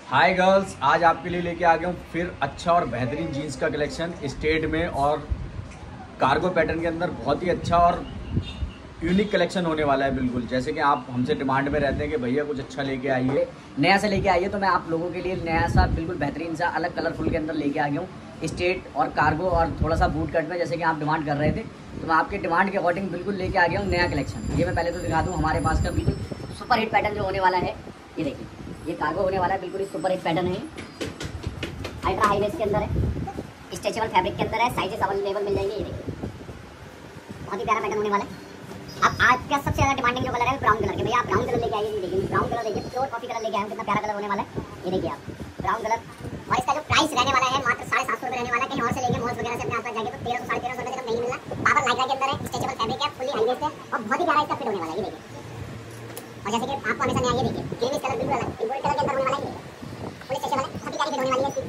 Hi girls, आज आपके लिए लेके आ गया हूँ फिर अच्छा और बेहतरीन जीन्स का कलेक्शन स्टेट में और कार्गो पैटर्न के अंदर। बहुत ही अच्छा और यूनिक कलेक्शन होने वाला है। बिल्कुल जैसे कि आप हमसे डिमांड में रहते हैं कि भैया कुछ अच्छा लेके आइए, नया से लेके आइए, तो मैं आप लोगों के लिए नया सा बिल्कुल बेहतरीन सा अलग कलरफुल के अंदर लेके आ गया हूँ स्टेट और कार्गो और थोड़ा सा बूट कट में, जैसे कि आप डिमांड कर रहे थे। तो मैं आपके डिमांड के अकॉर्डिंग बिल्कुल लेके आ गया हूँ नया कलेक्शन। ये मैं पहले तो दिखा दूँ हमारे पास का बिल्कुल सुपर हिट पैटर्न जो होने वाला है। ये देखिए, ये कार्गो होने वाला है, बिल्कुल ही सुपर हिट पैटर्न है। अल्ट्रा हाई वेस्ट के अंदर है, स्ट्रेचेबल फैब्रिक के अंदर है, साइजेस अवेलेबल मिल जाएंगे। ये देखिए, बहुत ही प्यारा पैटर्न होने वाला है। अब आज का सबसे ज्यादा डिमांडिंग जो कलर है ब्राउन कलर के, भैया आप ब्राउन कलर लेके आइए। ये देखिए, ब्राउन कलर देखिए, प्योर कॉफी कलर लेके आए, कितना प्यारा कलर होने वाला है। ये देखिए आप ब्राउन कलर, और इसका जो प्राइस रहने वाला है मात्र 750 रुपये रहने वाला है। कहीं और से लेंगे मॉल्स वगैरह से अपने आसपास जाके तो 1300 साढ़े 1300 रुपये से कम नहीं मिलना। पावर लाइक्रा के अंदर है, स्ट्रेचेबल फैब्रिक है, फुली हाई वेस्ट है और बहुत ही प्यारा इसका फिट होने वाला है। ये देखिए, और जैसे कि आपको हमेशा नया, ये देखिए क्रीमी कलर बिल्कुल अलग गोल्ड कलर के अंदर होने वाला है। फुली स्ट्रेचेबल है, बहुत ही प्यारी फिट होने वाली है इसकी।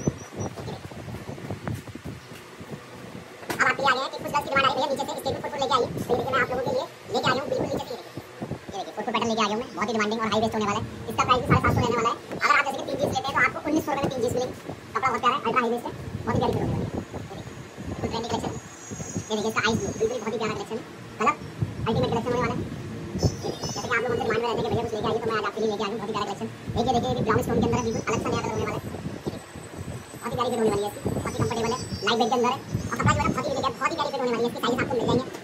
अब आप ये आ गए हैं कि कुछ गर्ल्स की डिमांड आ रही है नीचे से स्टेट फुट लेके आइए। तो ये देखिए, मैं आप लोगों के लिए लेके आ गया हूं बिल्कुल नीचे से। ये देखिए फुट पैटर्न लेके आ गया हूं मैं, बहुत ही डिमांडिंग और हाई वेस्ट होने वाला है। इसका प्राइस भी 750 रहने वाला है। अगर आप जैसे कि 3 जींस लेते हैं तो आपको 1900 रुपये में 3 जींस मिलेंगी। कपड़ा बहुत प्यारा है, अल्ट्रा हाई वेस्ट है, बहुत ही प्यारी फिट होने वाली है। Full trendy collection. ये देखिए, इसका आइस ब्लू बिल्कुल बहुत ही प्यारा कलेक्शन है, कलर अल्टीमेट कलेक्शन होने वाला है। जैसे कि आप लोग हमसे डिमांड में रहते हैं कि भैया कुछ लेके आइए, तो मैं आज आपके लिए लेके आ गया हूं बहुत ही प्यारा कलेक्शन। देखिए देखिए, ये ब्राउन स्टोन के अंदर है, बिल्कुल अलग सा नया कलर होने वाला है। बहुत ही प्यारी फिट होने वाली है इसकी, बहुत ही कंफर्टेबल है, लाइट वेट के अंदर है और कपड़ा जो है बहुत ही प्यारी फिट होने वाली है। इसकी साइज आपको मिल जाएंगे